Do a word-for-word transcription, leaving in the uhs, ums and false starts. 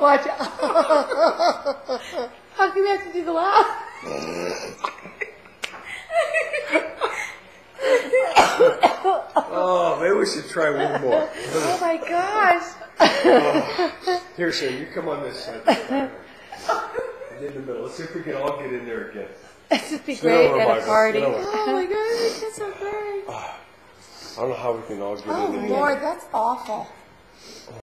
watch out. How come you have to do the laugh? Oh, maybe we should try one more. Oh my gosh. Oh. Here, Shane, you come on this side. Get in the middle. Let's see if we can all get in there again. This would be Sit great over, at a Michael. party. Sit over. Oh my gosh, that's so great. I don't know how we can all get Oh in there. Lord, that's awful.